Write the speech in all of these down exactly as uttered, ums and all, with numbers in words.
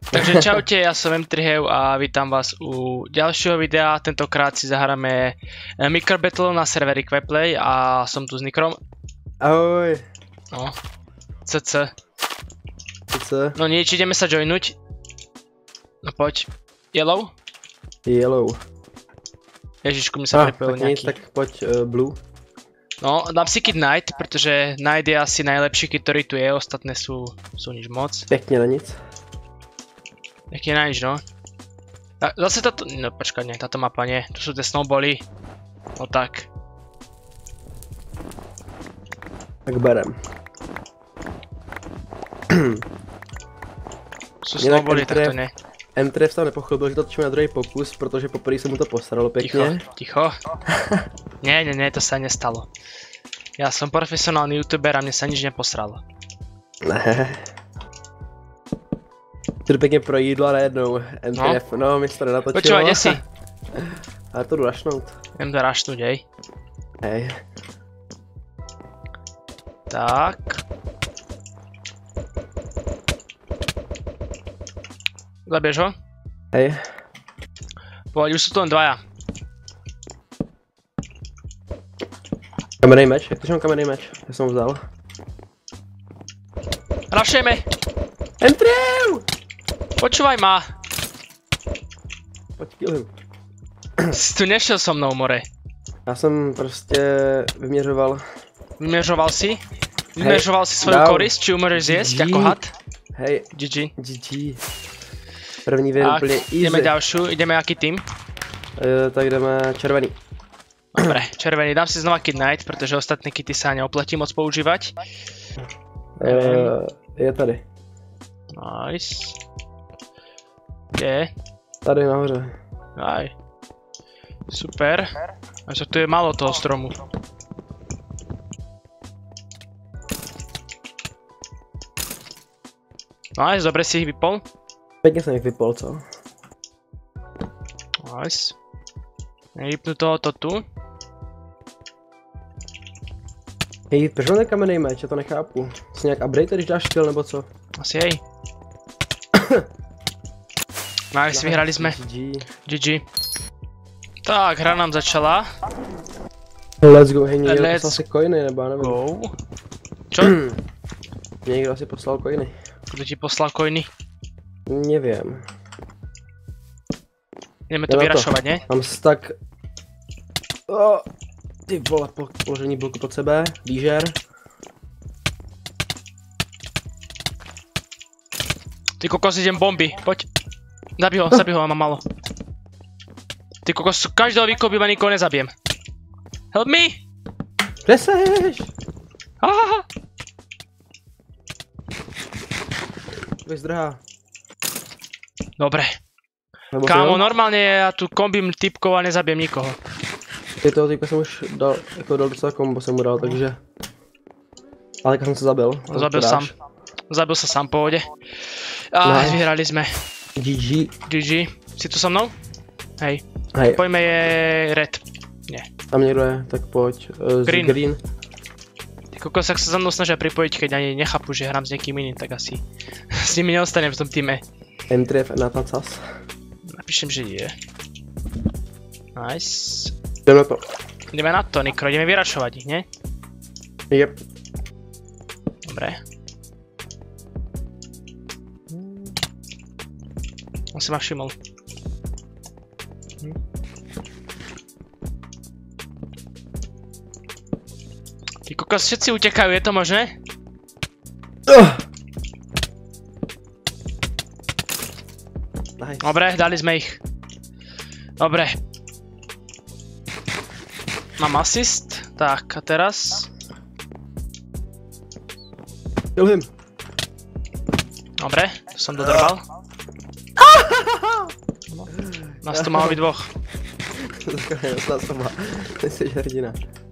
Takže čaute, ja som em tri Heu a vítam vás u ďalšieho videa. Tentokrát si zahráme Micro Battle na serveri Queplay a som tu s Nikrom. Ahoj. No, cc. cc. No nič, ideme sa joinuť. No poď. Yellow? Yellow. Ježišku, mi sa ah, pripojil tak nejaký. Nic, tak poď uh, Blue. No, dám si kit Knight, pretože Knight je asi najlepší kit, ktorý tu je, ostatné sú, sú nič moc. Pekne na nic. Pekne na nič, no. A zase táto, no počkaj, nie, táto mapa nie, tu sú tie snowbally. No tak. Tak berem. Sú snowbally, tak to nie. em tri Heu nepochopil, že to točíme na druhý pokus, protože poprvé se mu to posralo pěkně. Ticho, ticho. Nie, nie, nie, to sa nestalo. Ja som profesionálny youtuber a mne sa nič neposralo. Ne. Ty pěkně projídla najednou. em tri Heu, no, no mi se to nenatočilo. Počúvaj, kde si? Ale to jdu rašnout. Jdem to rašnúť, hej. Hej. Tak. Zabiješ ho? Hej. Poď, už sú tu len dvaja. Kamenný meč, jak to mám kamenný meč? Já jsem ho vzal. Rašujeme! em tri Heu! Počúvaj ma! Pojď kill him. Si tu nešiel so mnou, more. Já jsem prostě vyměřoval. Vyměřoval si? Vyměřoval si svoju down. korist, či umřeš zjesť ako had? Hej. gé gé. gé gé. První věc úplně easy. Ideme ďalšiu, ideme aký tým? E, tak jdeme červený. Dobre, červený, dám si znova kit Knight, pretože ostatné kity sa neoplatí moc používať. E, je tady. Nice. Kde je? Tady nahoře. Aj. Super. A čo tu je málo toho stromu. Nice, dobre si ich vypol. Pěkně jsem jich vypol, co? Nice. Nevypnu tohoto tu. Hej, proč mám ten kamenný meč? Já to nechápu. Jsi nějak update, když dáš kill nebo co? Asi hej. Nice, vyhrali sme. gé gé. Tak, hra nám začala. Let's go, hej, někdo Let's poslal si coiny, nebo já nevím. Go. Čo? Někdo asi poslal coiny. Kto ti poslal coiny? Nevím. Ideme to vyrašovať, ne? Mám stack... Oh, ty vole, po, položení bloku pod sebe, výžer. Ty kokos, idem bomby, poď. Zabij ho, zabij ho, mám malo. Ty kokos, každého vykopíva nikoho nezabijem. Help me! Kde seš? Ahaha. Vyzdrhá. Dobre. Nebo Kámo, jo? normálne ja tu kombím typkov a nezabijem nikoho. Ty toho typka jsem už dal, jako dal docela kombo jsem mu dal, takže... Ale jsem se zabil. Zabil sám. Zabil sa sám, pohode. Á, No. vyhrali sme. gé gé. gé gé. Si tu so mnou? Hej. Hej, Poďme je red. Nie. tam někdo je, tak pojď. Uh, Green. green. Ty kokos, ak sa za mnou snažia pripojiť, keď ani nechápu, že hrám s niekým iným, tak asi s nimi neostanem v tom týme. em tri Heu na tancas. Napíšem, že je. Nice. Jdeme na to. Ideme na to, Nikro, ideme vyrašovať ich, nie? Jep. Dobre. On si ma všimol. Hm. Ty kokos, všetci utekajú, je to možné? Uh. Nice. Dobre, dali sme ich. Dobre. Mám asist. Tak, a teraz? Kill him. Dobre, to som dodrbal. Nás tu malo byť dvoch. Dostal jsem ma. Ty jsi hrdina.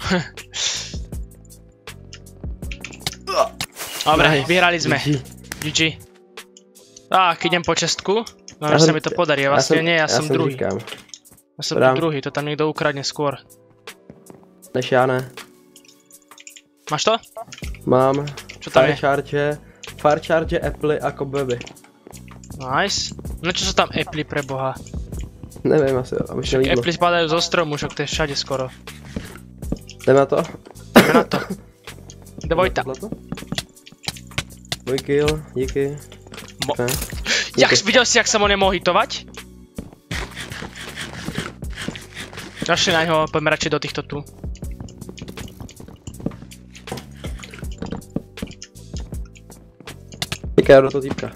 Dobre, Nice. vyhrali sme. gé gé. gé gé. Tak, idem po čestku. No, že sa mi to podarí, ja vlastne nie, ja som druhý. Říkám. Ja som tu druhý, to tam niekto ukradne skôr. Než já ne. Máš to? Mám. Čo tam Fire je? charge, fire charge, Apple a koboby. Nice. No čo sú tam eply pre boha? Nevím asi, aby šel jídlo. Eply spadajú zo stromu, však to je všade skoro. Jdeme na to? Jdeme na to. Dvojta. Můj kill, díky. Mo Ne. Jak viděl si, jak sa mo nemohol hitovať? Zašli na ňo, poďme radšej do týchto tu. Týká do toho týpka.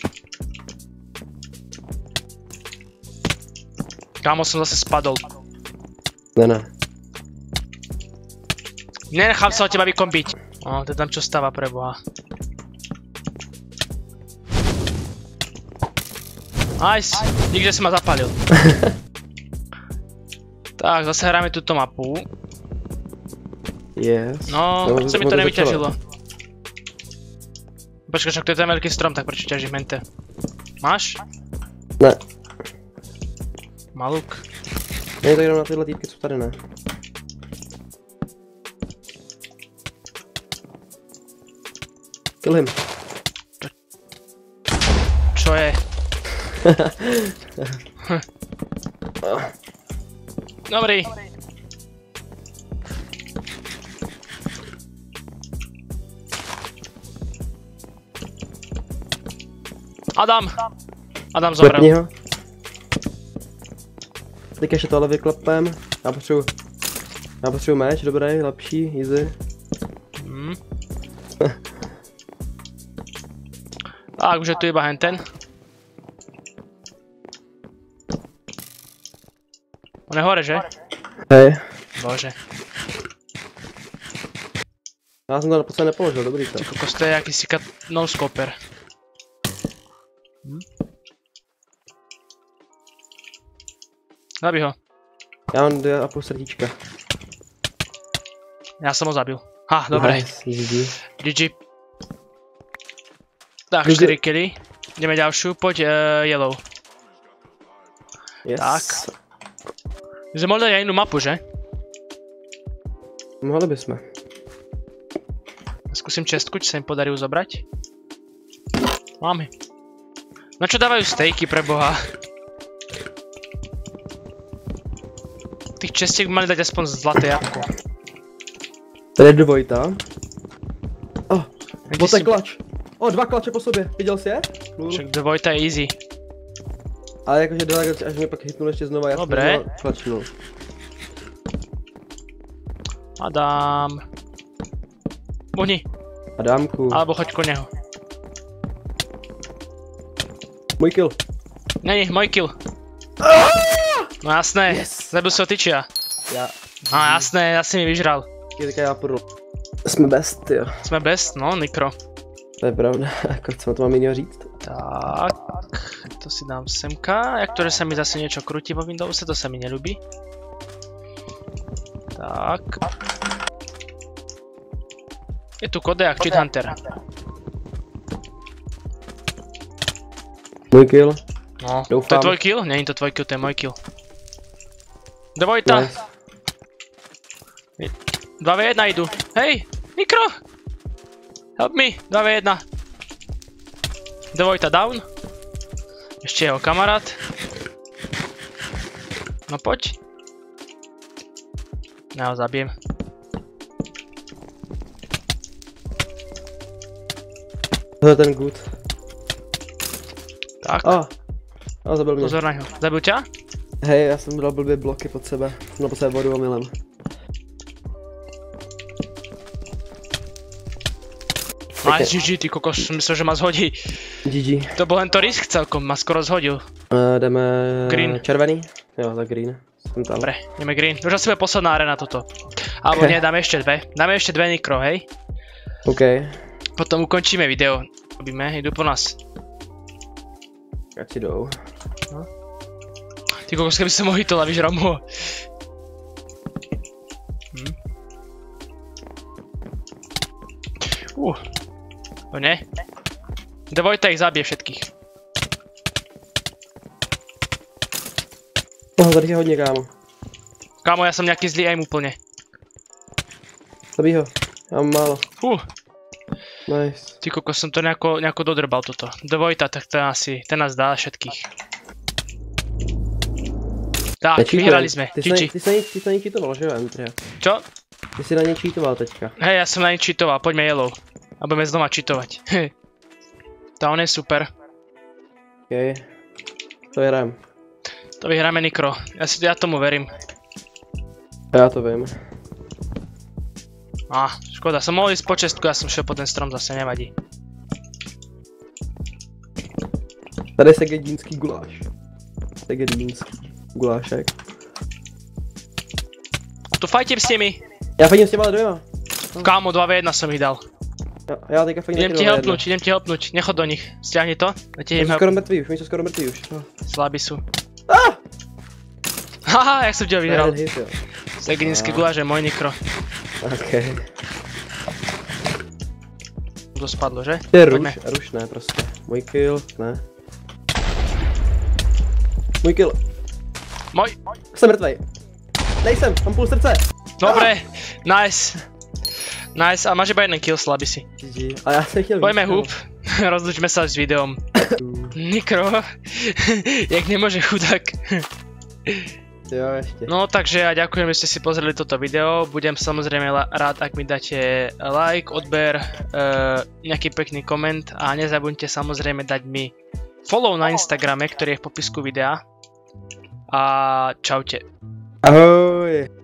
Kámo, som zase spadol. Ne, ne. Nenechám sa od teba vykombiť. O, to je tam čo stáva pre boha. Nice, nikde si ma zapálil. Tak, zase hráme túto mapu. Yes. No, No, prečo mi to môže nevyťažilo? Počkaj, však to je ten veľký strom, tak prečo ťaží mente? Máš? Ne. Maluk. Ne, to jenom na tyhle týpky, co tady ne. Kill him. Čo je? Dobrý. Adam. Adam zobral. Klepni ho. Teď ještě tohle vyklepem. Já potřebuji... Já potřebuji meč, dobrý, lepší, easy. Hmm. Tak, už je tu iba henten. On je hore, že? Hej. Bože. Já jsem to naposledy nepoložil, dobrý to. Ty kokos, to je jakýsi kat... no-scoper. Hm? Zabij ho. Já mám dvě a půl srdíčka. Ja som ho zabil. Ha, dobre. Nice, G G. G G. Tak, G G. štyri killy. Ideme ďalšiu, poď uh, yellow. Yes. Tak. My sme mohli dať aj inú mapu, že? Mohli bychom. Skúsim čestku, či sa im podarí zobrať. Máme. Na čo dávajú stejky pre boha? Tých čestiek by mali dať aspoň zlaté jabko. Tady je dvojta. Oh, Kde bote si- klač. O, dva klače po sobě, viděl jsi je? Lul. Však dvojta je easy. Ale jakože dva, až mě pak hitnul ještě znova, já jsem Dobré. znova klačnul. Adam. Buhni, Adámku. alebo choď ko neho. Můj kill. Není, môj kill. No jasné, Yes. zabil si ho tyčia. Já. No jasné, ja si mi vyžral. Je já půjdu. Jsme best, jo. Sme best, no, Nikro. To je pravda, jako co na to mám jiného říct? Tak, to si dám semka, jak to, že sa mi zase niečo krúti vo Windowse, to sa mi nelúbi. Tak. Je tu Kodejak, Cheat Hunter. Můj kill. No, to Doufám. je tvoj kill? Není to tvoj kill, to je môj kill. Dvojta! Nice. dva v jedna idú. Hej, Mikro! Help me, dva v jedna. Dvojta down. Ešte jeho kamarát. No poď. Ja ho zabijem. To je ten good. Tak, A. A zabil mě. pozor na ňo. Zabil ťa? Hej, já jsem dal blbě bloky pod sebe. No pod sebe vodu omylem. Nice, G G, ty kokos, som myslel, že ma zhodí. G G. To bol len to risk celkom, ma skoro zhodil. Uh, jdeme... Green. Červený? Jo, tak green. Jsem tam. Dobre, ideme green. Už asi bude posledná arena toto. Alebo nie, dáme ešte dve. Dáme ešte dve Nikro, hej? OK. Potom ukončíme video. Robíme, idú po nás. Ať si jdou. Ty kokos, keby som ho hitol a vyžral mu ho. Hm. Uh. To ne. Dvojta ich zabije všetkých. Oh, tady je hodně, kámo. Kámo, ja som nejaký zlý aim úplne. Zabij ho. Já mám málo. Uh. Nice. Ty kokos, som to nejako, nejako dodrbal toto. Dvojta, tak ten asi, ten nás dá všetkých. Tak, Nečítujem. vyhrali sme. Ty jsi, na, Či, či. ty, jsi na, ty jsi na něj cheatoval, že jo, Andrea? Čo? Ty jsi na něj cheatoval teďka. Hej, ja som na ně cheatoval, poďme yellow. A budeme znova cheatovať. Tá on je super. OK. To vyhrám. To vyhráme, Nikro. Ja, si, ja tomu verím. Já to vím. Á, škoda, som mohol ísť po čestku, ja som šiel po ten strom, zase nevadí. Tady je segedínský guláš. Segedínský gulášek. Tu fajtím s nimi. Já fajtím s těma dvěma. Kámo, dva v jedna som ich dal. Já, já teďka fajtím Idem ti helpnúť, idem ti helpnúť. Nechod do nich. Stiahni to. Ja ti Oni idem jsou help. skoro mrtví už, oni jsou skoro mrtví už. No. Slabí sú. Ah! Haha, jak som ti ho vyhral. Jeden hit, jo. Segedinský guláš je môj, Nikro. OK. To spadlo, že? Ty Poďme. ruš, ruš ne prostě. Můj kill, ne. Můj kill. Môj. Jsem mrtvej. Nejsem, mám půl srdce. Dobre, nice. Nice, a máš iba jeden kill, slabý si. G G. A já jsem chtěl Pojďme víc, hub, rozlučme sa s videom. Nikro, jak nemôže chudák. Jo, ještě. No takže ja ďakujem, že ste si pozreli toto video. Budem samozrejme rád, ak mi dáte like, odber, uh, nejaký pekný koment a nezabudnite samozrejme dať mi follow na Instagrame, ktorý je v popisku videa. A čaute. Ahoj.